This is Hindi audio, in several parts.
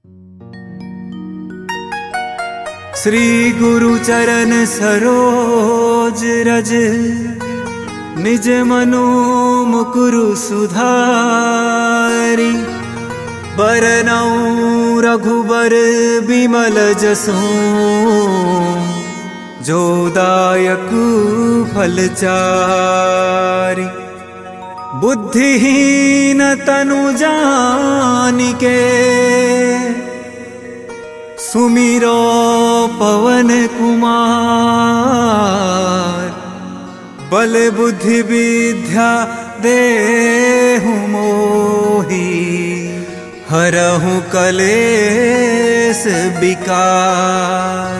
श्री गुरु चरण सरोज रज, निज मनो मुकुरु सुधारी। बरनउँ रघुबर बिमल जसु, जो दायकु फलचारी। बुद्धिहीन तनु जानिके, सुमिरो पवन कुमार। बल बुद्धि विद्या देहु मोहि, हरहु कलेस विकार।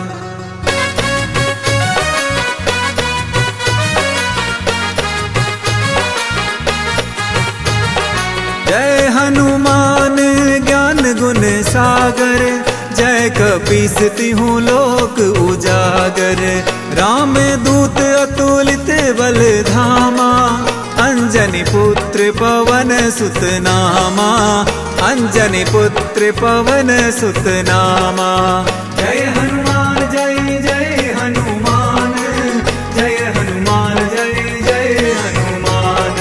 जय हनुमान ज्ञान गुण सागर, जय कपीस तिहु लोक उजागर। राम दूत अतुलित बल धामा, अंजनी पुत्र पवन सुत नामा। अंजनी पुत्र पवन सुत नामा। जय हनुमान जय जय हनुमान, जय हनुमान जय जय हनुमान।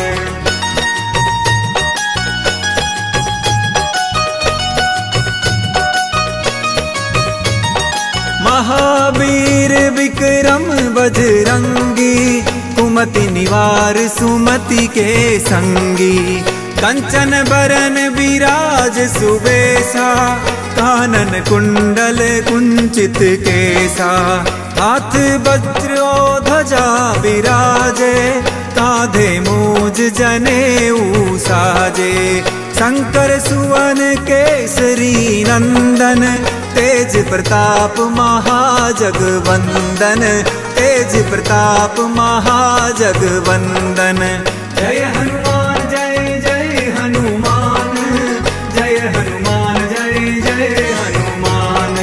महावीर विक्रम बजरंगी, कुमति निवार सुमति के संगी। कंचन बरन विराज सुबेसा, कानन कुंडल कुंचित केसा। हाथ वज्र ध्वजा विराजे, कांधे मूज जनेऊ साजे। शंकर सुवन केसरी नंदन, तेज प्रताप महाजगवंदन। तेज प्रताप महाजगवंदन। जय हनुमान जय जय हनुमान, जय हनुमान जय जय हनुमान।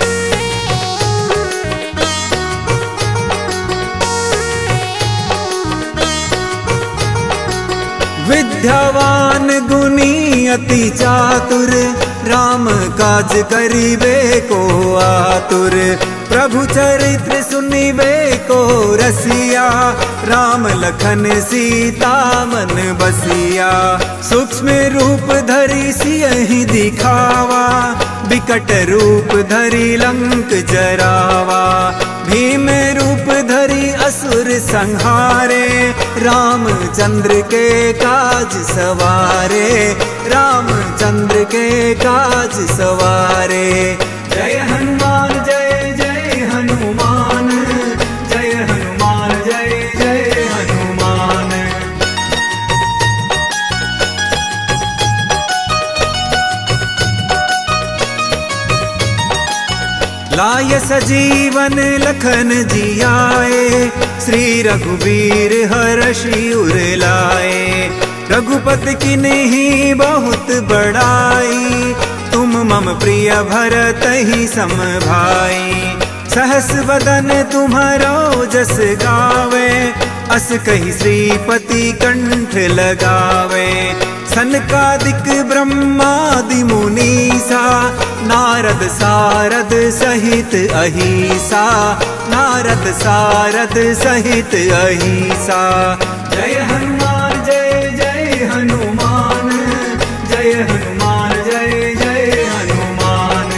विद्यावान गुणी अति चातुर, राम काज करिबे को आतुर। प्रभु चरित्र सुनिबे को रसिया, राम लखन सीता मन बसिया। सूक्ष्म रूप धरि सियहि दिखावा, विकट रूप धरि लंक जरावा। भीम रूप धरि असुर संहारे, रामचंद्र के काज सवारे। रामचंद्र के काज सवारे। जय हनुमान जय जय हनुमान, जय हनुमान जय जय हनुमान। लाय सजीवन लखन जियाए, श्री रघुवीर हर्षि उर लाए। रघुपति किन्हीं बहुत बड़ाई, तुम मम प्रिय भरतहि सम भाई। सहस बदन तुम्हारो जस गावे, अस कहि श्रीपति कंठ लगावे। सनकादिक ब्रह्मादि मुनीसा, नारद सारद सहित अहिसा। नारद सारद सहित अहिसा। जय हनुमान जय जय हनुमान, जय हनुमान जय जय हनुमान।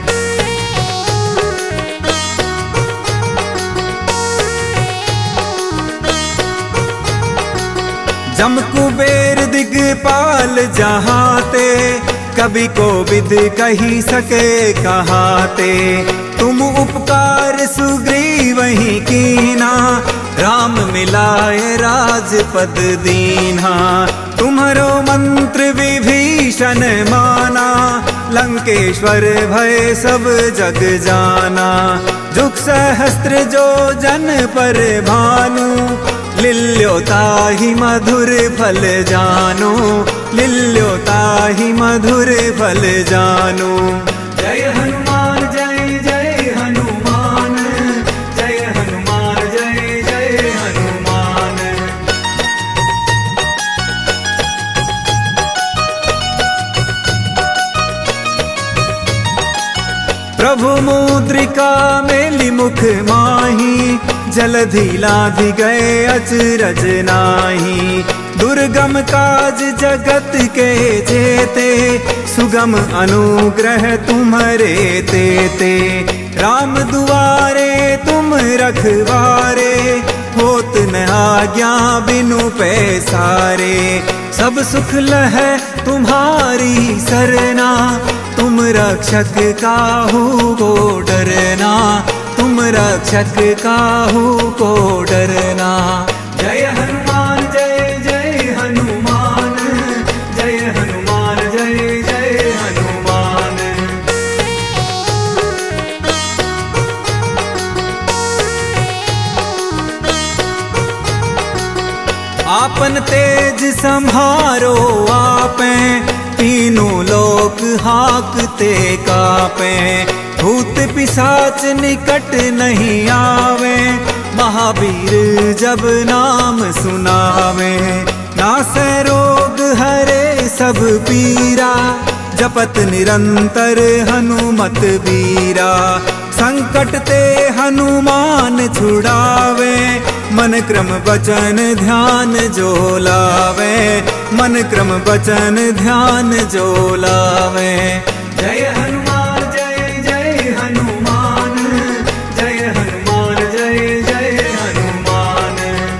जम कुबेर दिगपाल जहाते, कभी को विद कही सके कहाते। तुम उपकार सुग्रीवहि कीना, राम मिलाए राजपद दीन्हा। तुम्हारो मंत्र विभीषण माना, लंकेश्वर भय सब जग जाना। जुग सहस्त्र जो जन पर भानु, लिल्योताहि मधुर फल जानो। लिल्योताहि मधुर फल जानो। जय हनुमान जय जय हनुमान, जय हनुमान जय जय हनुमान। प्रभु मुद्रिका मेली मुख माही, जलधि लाधि गए अचरज नाही। दुर्गम काज जगत के जेते, सुगम अनुग्रह तुम्हारे तेते। राम दुआरे तुम रखवारे, होत न आज्ञा बिनु पैसारे। सब सुख लह तुम्हारी सरना, तुम रक्षक काहू को डरना, तुम रक्षक काहू को डरना। जय हनुमान जय जय हनुमान, जय हनुमान जय जय हनुमान। आपन तेज संहारो आपे, तीनों लोक हाकते कापे। भूत पिशाच निकट नहीं आवे, महावीर जब नाम सुनावे। नासै रोग हरे सब पीरा, जपत निरंतर हनुमत बीरा। संकट ते हनुमान छुड़ावे, मन क्रम वचन ध्यान जो लावे, मन क्रम वचन ध्यान जो लावे। जय हनुमान जय जय हनुमान, जय हनुमान जय जय हनुमान।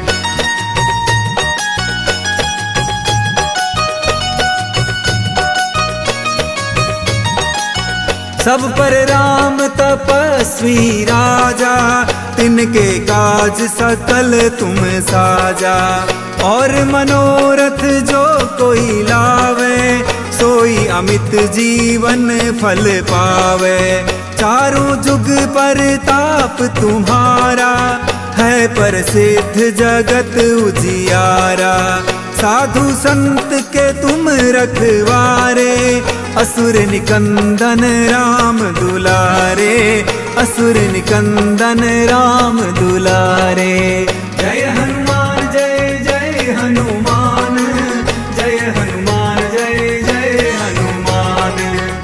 सब पर राम तपस्वी राजा, तिनके काज सकल तुम साजा। और मनोरथ जो कोई लावे, सोई अमित जीवन फल पावे। चारों जुग पर ताप तुम्हारा, है प्रसिद्ध जगत उजियारा। साधु संत के तुम रखवारे, असुर निकंदन राम दुलारे, असुर निकंदन राम दुलारे। जय हनुमान जय जय हनुमान, जय हनुमान जय जय हनुमान।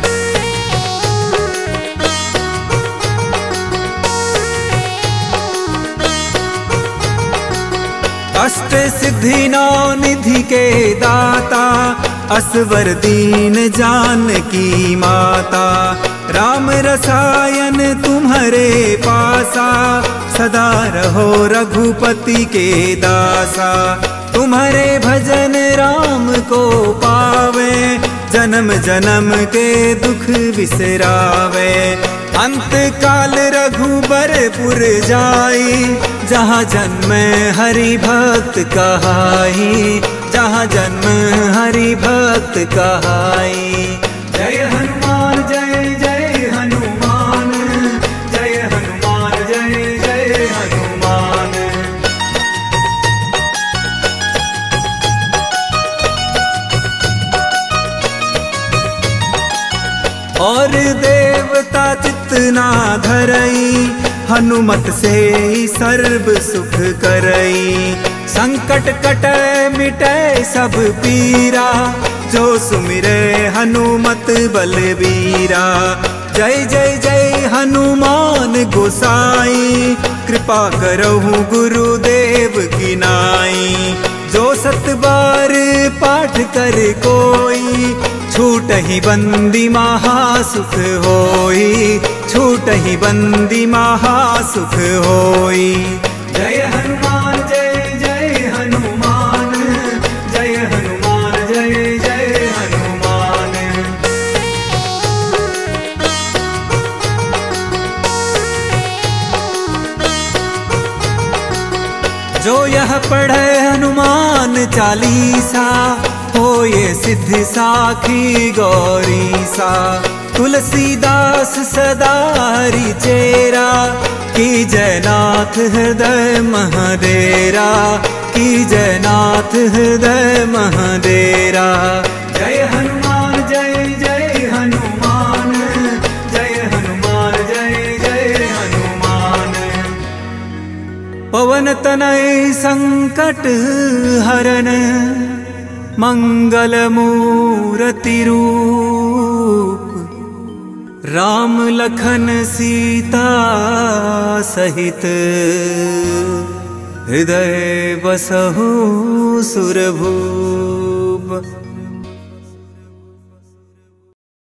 अष्ट सिद्धि नौ निधि के दाता, असवर दीन जानकी माता। राम रसायन तुम्हारे पासा, सदा रहो रघुपति के दासा। तुम्हारे भजन राम को पावे, जन्म जन्म के दुख बिसरावे। अंत काल रघुबरपुर जाई, जहाँ जन्म हरि भक्त कहाई, जहाँ जन्म हरि भक्त कहाई। जय हनुमान जय जय हनुमान, जय हनुमान जय जय हनुमान। और देवता चितना धरई, हनुमत से ही सर्व सुख करई। संकट कटै मिटै सब पीरा, जो सुमिरै हनुमत बलबीरा। जय जय जय हनुमान गोसाई, कृपा करहु गुरुदेव की नाई। जो सत बार पाठ कर कोई, छूटहि बंदी महासुख होई, छूटहि बंदी महासुख होई। जय हनुमान जय जय हनुमान, जय हनुमान जय जय हनुमान। जो यह पढ़े हनुमान चालीसा, होए सिद्धि साखी गौरी सा। तुलसीदास सदारी चेरा, की जयनाथ हृदय महादेरा, की जयनाथ हृदय महादेरा। जय हनुमान जय जय हनुमान, जय हनुमान जय जय हनुमान। पवन तनय संकट हरन, मंगल मूर्ति रूप। राम लखन सीता सहित हृदय बसहु सुरभूप।